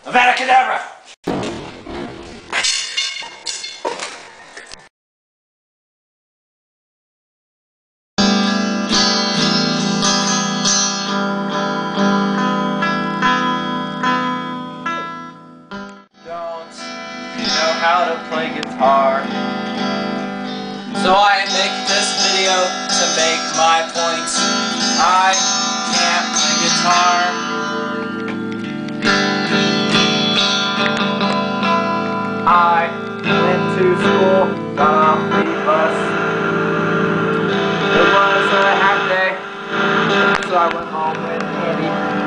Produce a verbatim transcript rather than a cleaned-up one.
Avada Kedavra! Don't know how to play guitar, so I make this video to make my points. I can't play guitar. I went to school, got off the bus. It was a half day, so I went home with Andy.